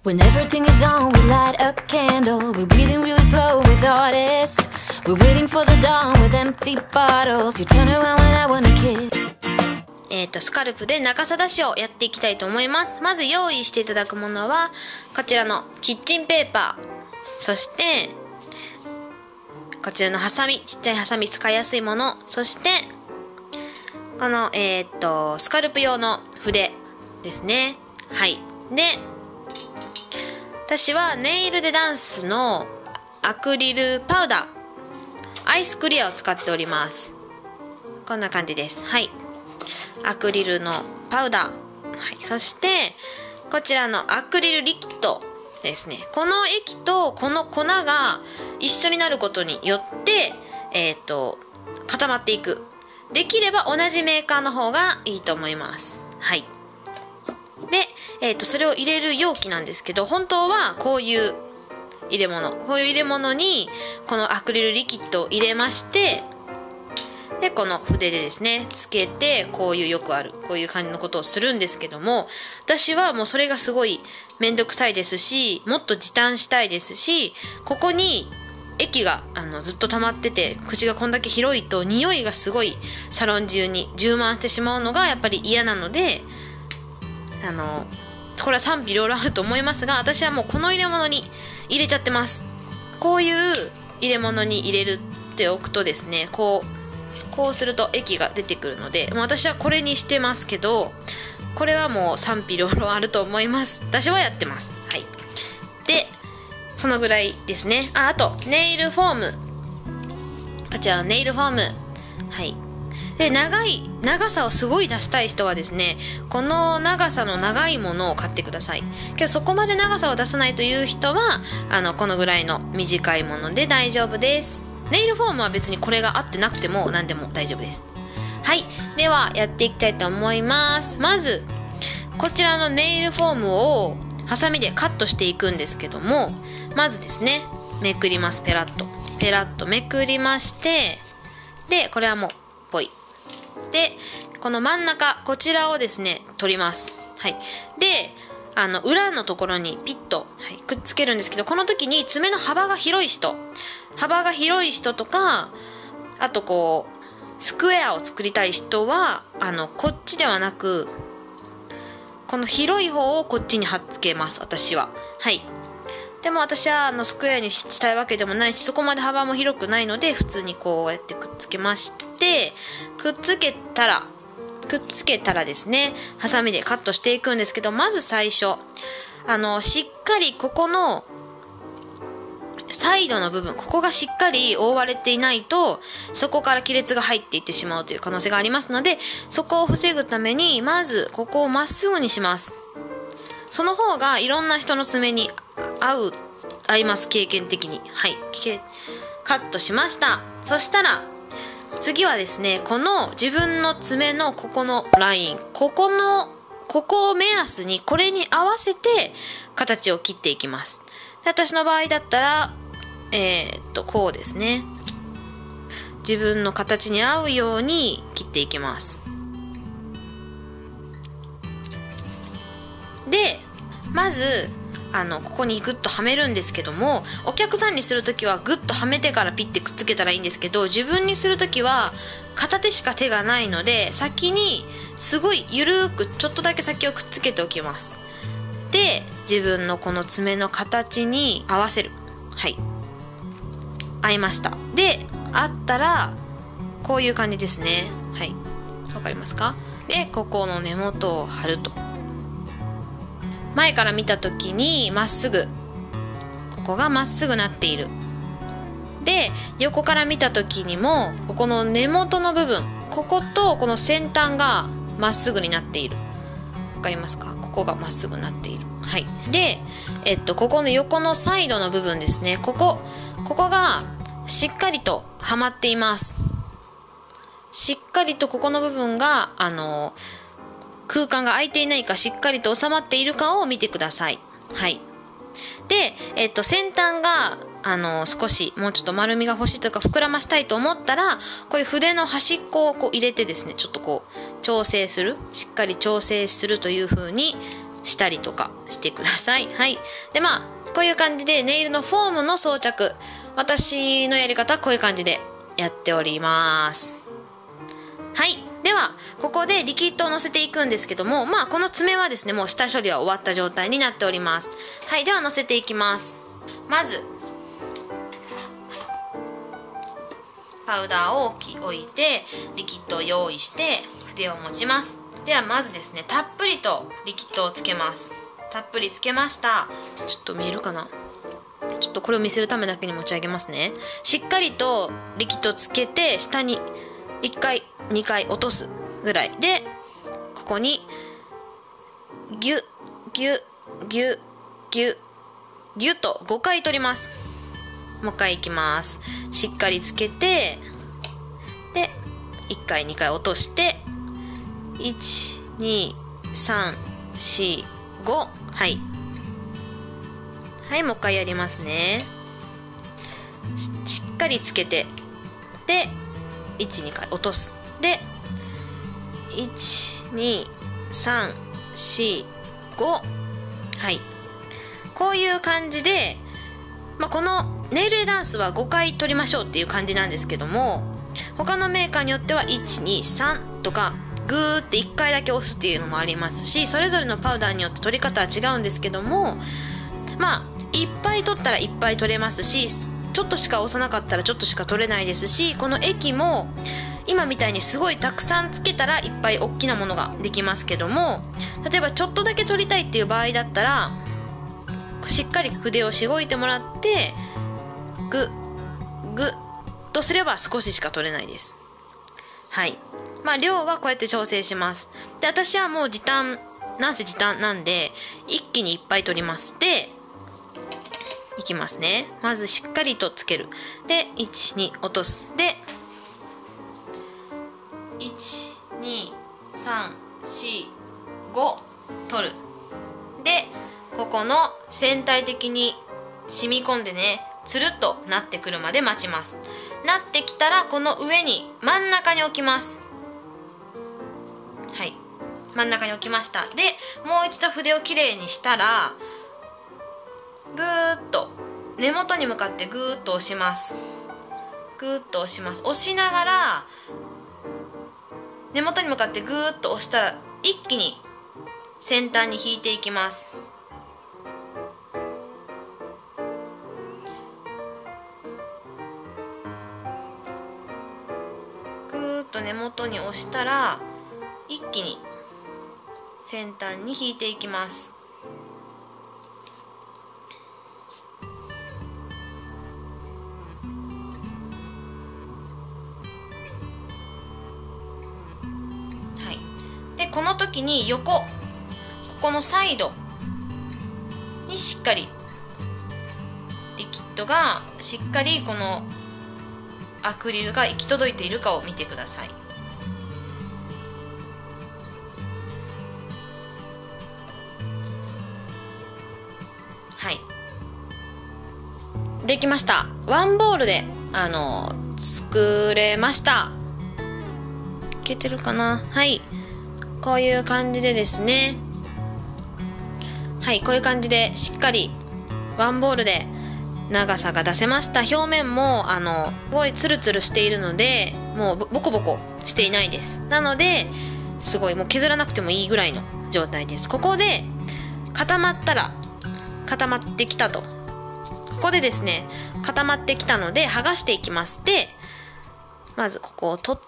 When everything is on, we light a candle. We're breathing really slow with artists. We're waiting for the dawn with empty bottles. You turn around when I wanna kiss. スカルプで長さ出しをやっていきたいと思います。まず用意していただくものはこちらのキッチンペーパー、そしてこちらのハサミ、ちっちゃいハサミ、使いやすいもの、そしてこのスカルプ用の筆ですね。はい。で、私はネイルでダンスのアクリルパウダー、アイスクリアを使っております。こんな感じです。はい。アクリルのパウダー、はい、そしてこちらのアクリルリキッドですね。この液とこの粉が一緒になることによって固まっていく。できれば同じメーカーの方がいいと思います。はい。で、それを入れる容器なんですけど、本当はこういう入れ物にこのアクリルリキッドを入れまして、でこの筆でですねつけて、こういうよくあるこういう感じのことをするんですけども、私はもうそれがすごいめんどくさいですし、もっと時短したいですし、ここに液がずっと溜まってて、口がこんだけ広いと匂いがすごいサロン中に充満してしまうのがやっぱり嫌なので、これは賛否両論あると思いますが、私はもうこの入れ物に入れちゃってます。こういう入れ物に入れるっておくとですね、こうすると液が出てくるので、もう私はこれにしてますけど、これはもう賛否両論あると思います。私はやってます。はい。で、そのぐらいですね。あとネイルフォーム、こちらのネイルフォーム、はい。で、長さをすごい出したい人はですね、この長さの長いものを買ってください。けどそこまで長さを出さないという人はこのぐらいの短いもので大丈夫です。ネイルフォームは別にこれが合ってなくても何でも大丈夫です。はい。ではやっていきたいと思います。まずこちらのネイルフォームをハサミでカットしていくんですけども、まずですねめくります。ペラッとめくりまして、でこれはもうポイで、この真ん中こちらをですね取ります。はい。で裏のところにピッと、はい、くっつけるんですけど、この時に爪の幅が広い人とか、あとこうスクエアを作りたい人はこっちではなくこの広い方をこっちに貼っつけます。私は。はい。でも私はスクエアにしたいわけでもないし、そこまで幅も広くないので、普通にこうやってくっつけまして、くっつけたらですねハサミでカットしていくんですけど、まず最初しっかりここのサイドの部分、ここがしっかり覆われていないと、そこから亀裂が入っていってしまうという可能性がありますので、そこを防ぐためにまずここをまっすぐにします。その方がいろんな人の爪に合います、経験的に。はい。カットしました。そしたら次はですね、この自分の爪のここのライン、ここを目安に、これに合わせて形を切っていきます。で、私の場合だったらこうですね、自分の形に合うように切っていきます。で、まずここにグッとはめるんですけども、お客さんにするときはグッとはめてからピッてくっつけたらいいんですけど、自分にするときは片手しか手がないので、先にすごいゆるーくちょっとだけ先をくっつけておきます。で、自分のこの爪の形に合わせる。はい。合いました。で、合ったらこういう感じですね。はい。わかりますか？で、ここの根元を貼ると。前から見た時にまっすぐ、ここがまっすぐなっている。で、横から見た時にもここの根元の部分、こことこの先端がまっすぐになっている。わかりますか？ここがまっすぐなっている。はい。で、ここの横のサイドの部分ですね、ここがしっかりとはまっています。しっかりとここの部分が空間が空いていないか、しっかりと収まっているかを見てください。はい。で、先端が少しもうちょっと丸みが欲しいとか膨らましたいと思ったら、こういう筆の端っこをこう入れてですね、ちょっとこう調整する、しっかり調整するという風にしたりとかしてください。はい。でこういう感じでネイルのフォームの装着、私のやり方はこういう感じでやっております。はい。ではここでリキッドをのせていくんですけども、この爪はですね、もう下処理は終わった状態になっております。はい。ではのせていきます。まずパウダーを置いてリキッドを用意して筆を持ちます。ではまずですね、たっぷりとリキッドをつけます。たっぷりつけました。ちょっと見えるかな。ちょっとこれを見せるためだけに持ち上げますね。しっかりとリキッドをつけて、下に1回2回落とすぐらいで、ここにギュギュギュギュギュと5回取ります。もう一回いきます。しっかりつけて、で1回2回落として、12345、はいはい、もう一回やりますね。しっかりつけて、で12回落とす。で12345、はい、こういう感じで、このネイルダンスは5回取りましょうっていう感じなんですけども、他のメーカーによっては123とかグーって1回だけ押すっていうのもありますし、それぞれのパウダーによって取り方は違うんですけども、いっぱい取ったらいっぱい取れますし、ちょっとしか押さなかったらちょっとしか取れないですし、この液も今みたいにすごいたくさんつけたらいっぱい大きなものができますけども、例えばちょっとだけ取りたいっていう場合だったら、しっかり筆をしごいてもらって、グッグッとすれば少ししか取れないです。はい。量はこうやって調整します。で、私はもうなんせ時短なんで一気にいっぱい取ります。で、いきますね。まずしっかりとつける。で、1、2落とす。で、1、2、3、4、5取る。で、ここの全体的に染み込んでね、つるっとなってくるまで待ちます。なってきたら、この上に真ん中に置きます。はい、真ん中に置きました。で、もう一度筆をきれいにしたら、ぐーっと根元に向かってぐーっと押します。ぐーっと押します。押しながら根元に向かってぐーっと押したら、一気に先端に引いていきます。ぐーっと根元に押したら、一気に先端に引いていきます。はい。で、この時にここのサイドにしっかりリキッドがしっかりこのアクリルが行き届いているかを見てください。はい、できました。ワンボールで作れました。いけてるかな。はい、こういう感じでですね、はい、こういう感じでしっかりワンボールで長さが出せました。表面もすごいツルツルしているので、もうボコボコしていないです。なのですごいもう削らなくてもいいぐらいの状態です。ここで固まってきたと、ここでですね固まってきたので剥がしていきます。で、まずここを取って、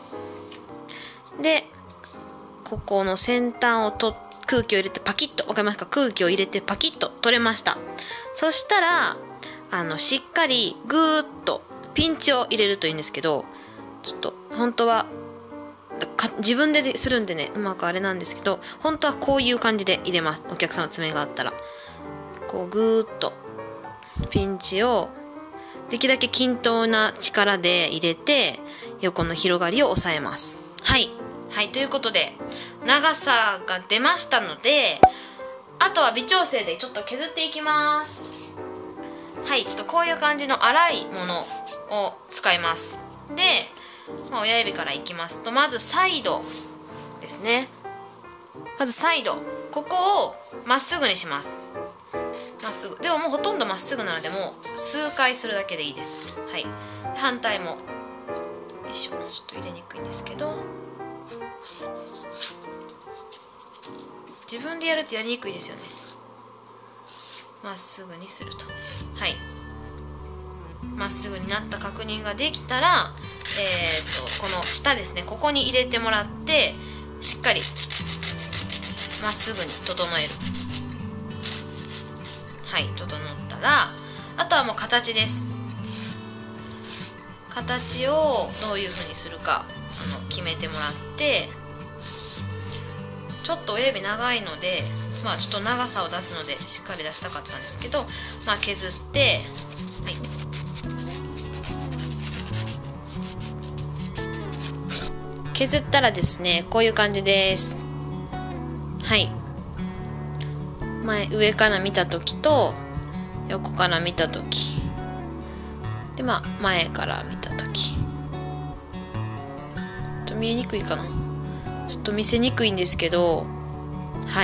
でここの先端を空気を入れてパキッと、わかりますか？空気を入れてパキッと取れました。そしたらしっかりグーッとピンチを入れるといいんですけど、ちょっと本当は自分でするんでね、うまくあれなんですけど、本当はこういう感じで入れます。お客さんの爪があったらこうグーッとピンチをできるだけ均等な力で入れて、横の広がりを抑えます。はいはい、ということで長さが出ましたので、あとは微調整でちょっと削っていきます。はい、ちょっとこういう感じの粗いものを使います。で、親指からいきますと、まずサイドですね。まずサイドここをまっすぐにします。まっすぐ。でももうほとんどまっすぐなので、もう数回するだけでいいです。はい。反対もよいしょ、ちょっと入れにくいんですけど、自分でやるとやりにくいですよね。まっすぐにすると、はい、まっすぐになった確認ができたら、この下ですね、ここに入れてもらって、しっかりまっすぐに整える。はい、整ったら、あとはもう形です。形をどういう風にするか決めてもらって、ちょっと親指長いので、まあちょっと長さを出すのでしっかり出したかったんですけど、まあ削って、はい、削ったらですね、こういう感じです。はい、上から見た時と横から見た時で、まあ前から見た時、ちょっと見えにくいかな、ちょっと見せにくいんですけど、はい、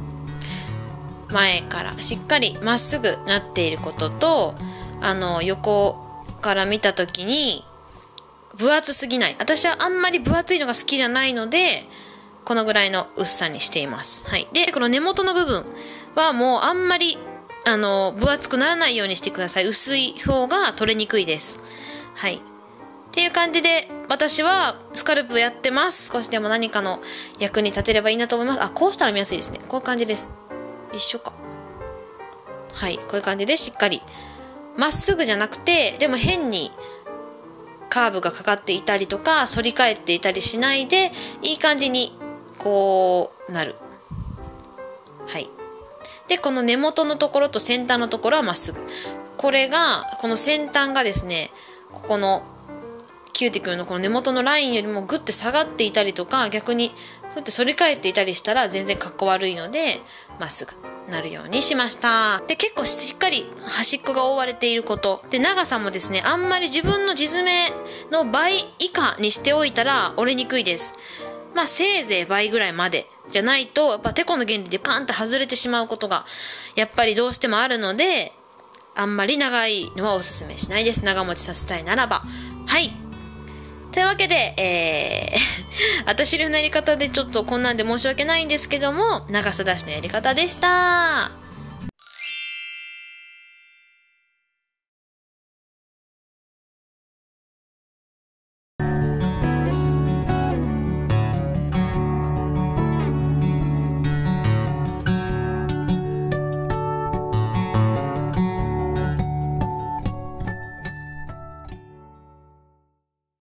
前からしっかりまっすぐなっていることと、横から見た時に分厚すぎない。私はあんまり分厚いのが好きじゃないので、このぐらいの薄さにしています。はい、でこの根元の部分はもうあんまり分厚くならないようにしてください。薄い方が取れにくいです。はい、っていう感じで私はスカルプやってます。少しでも何かの役に立てればいいなと思います。あ、こうしたら見やすいですね。こういう感じです。一緒か。はい、こういう感じでしっかりまっすぐじゃなくて、でも変にカーブがかかっていたりとか反り返っていたりしないで、いい感じにこうなる。はい、でこの根元のところと先端のところはまっすぐ。この先端がですね、ここのキューティクルのこの根元のラインよりもグッて下がっていたりとか、逆にふって反り返っていたりしたら全然かっこ悪いので、まっすぐなるようにしました。で結構しっかり端っこが覆われていることで、長さもですね、あんまり自分の地爪の倍以下にしておいたら折れにくいです。まあせいぜい倍ぐらいまでじゃないと、やっぱテコの原理でパンと外れてしまうことがやっぱりどうしてもあるので、あんまり長いのはおすすめしないです。長持ちさせたいならば。はい、というわけで、私流のやり方でちょっとこんなんで申し訳ないんですけども、長さ出しのやり方でした。